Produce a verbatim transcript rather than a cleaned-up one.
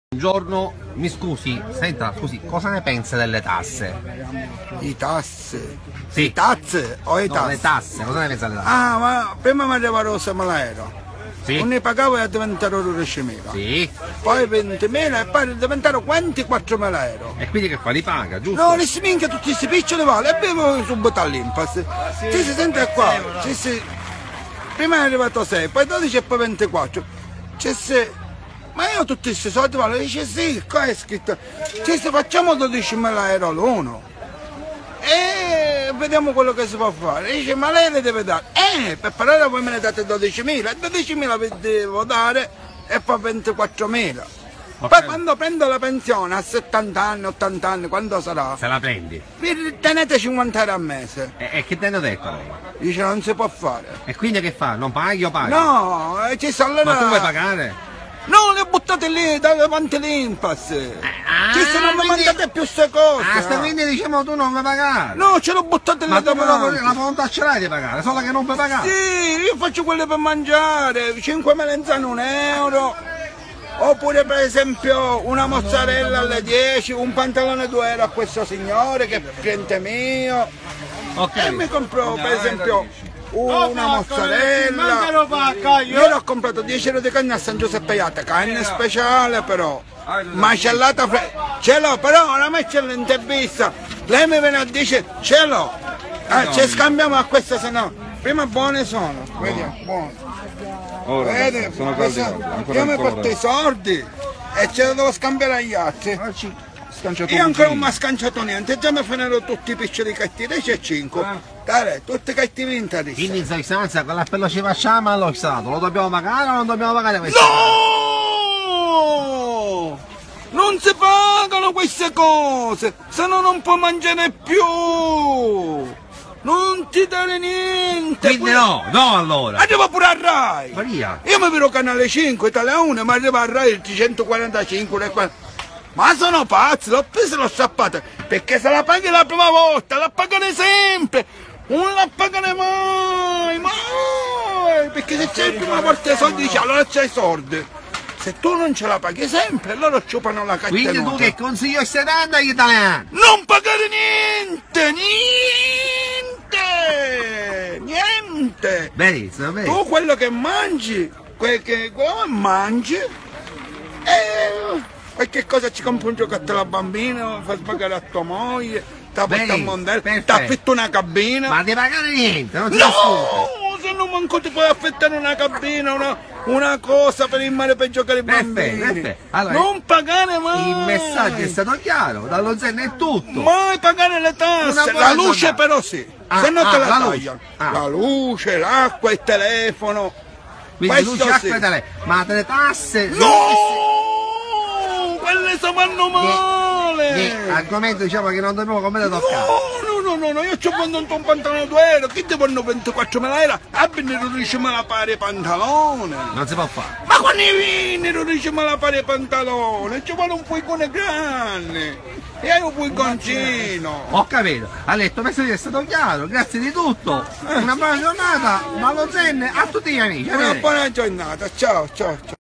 Buongiorno, mi scusi, senta, scusi, cosa ne pensa delle tasse? I tasse? Sì. I tasse o i No, tasse? le tasse, cosa ne pensa delle tasse? Ah, ma prima mi arrivava lo l'aereo. Sì. Non ne pagavo e diventarono diecimila. Sì. Poi ventimila e poi diventarono ventiquattromila euro. E quindi che fa? Li paga, giusto? No, li si minchia tutti questi piccoli vale e bevo subito all'Impas. Ci si sente qua, ci si... prima è arrivato sei, poi dodici e poi ventiquattro. Ci si... Ma io tutti questi soldi vale, dice sì, qua è scritto, ci si facciamo dodicimila euro l'uno. E vediamo quello che si può fare. Dice, ma lei le deve dare. Eh, per parlare voi me ne date dodicimila, e dodicimila vi devo dare e poi ventiquattromila. Okay. Poi quando prendo la pensione a settanta anni, ottanta anni, quando sarà? Se la prendi. Vi tenete cinquanta euro al mese. E, e che te ne ho detto lei? Dice, non si può fare. E quindi che fa? Non paghi o paghi? No, eh, ci sono le... Ma tu vuoi pagare? No, le buttate lì davanti l'Impas. Ah, Ci se non mi quindi... mandate più queste cose. Ah, sta quindi diciamo tu non vuoi pagare? No, ce l'ho buttate lì Ma tu però davanti. la volontà ce l'hai di pagare, solo che non puoi pagare. Sì, io faccio quelle per mangiare, cinque melanzane un euro. Oppure per esempio una mozzarella alle dieci, un pantalone due euro a questo signore che è cliente mio. Ok. E mi compro per esempio una mozzarella. Io l'ho comprato dieci euro di carne a San Giuseppe Iate, carne speciale però. Macellata fre... ce l'ho, però ora me c'è l'intervista. Lei mi viene a dire ce l'ho. Eh, ci scambiamo a questa se no. Prima buone sono, vediamo, buone. Ora, Vedi, sono caldi, io mi porto i soldi e ce li devo scambiare agli altri. Io ancora non mi ha scanciato niente, già mi fanno tutti i piccoli cattivi, c'è cinque. Dai, tutti cattivi interessi. Quindi in sostanza quell'appello ci facciamo allo Stato, lo dobbiamo pagare o non dobbiamo pagare questo? No! Non si pagano queste cose, se no non puoi mangiare più! Non ti dare niente! Quindi no, no allora! Arriva pure a Rai! Maria! Io mi vedo Canale cinque, Italia uno, ma arriva a Rai il trecentoquarantacinque, ma sono pazzi, l'ho preso e l'ho strappato, perché se la paghi la prima volta, la pagano sempre, non la pagano mai, mai, perché se c'è la prima volta i soldi dici allora c'hai i soldi, se tu non ce la paghi sempre, loro ciupano la cattenuta. Quindi tu che consiglio stai dando agli italiani? Non pagare niente, niente, niente. Benissimo, benissimo. Tu quello che mangi, quel che mangi, e... qualche cosa ci compri un giocattolo al bambino, fai pagare a tua moglie, ti porta al mondello, ti affitto una cabina. Ma devi pagare niente, non ti No, se non manco ti puoi affittare una cabina, una, una cosa per il mare per giocare ai bambini. Perfetto, perfetto. Allora, non pagare mai. Il messaggio è stato chiaro, dallo Zen è tutto. Mai pagare le tasse, la luce però sì, ah, se no ah, te la, la tagliano. Ah. La luce, l'acqua, il telefono. Quindi Questo luce, acqua sì. e tele. Ma le tasse... No! Quelle si fanno male! Niente, argomento diciamo che non dobbiamo come toccare. No, no, no, no, io ci ho venduto un pantalone due euro, chi ti vanno ventiquattromila euro? A venire non riesce a pare pantalone! Non si può fare. Ma quando i vini non riesce a pare pantalone? Ci vuole un puicone grande! E hai un puiconcino! Ho capito, ha detto, il messaggio è stato chiaro, grazie di tutto. Una buona giornata, dallo Zen a tutti gli amici. Una buona giornata, ciao, ciao, ciao!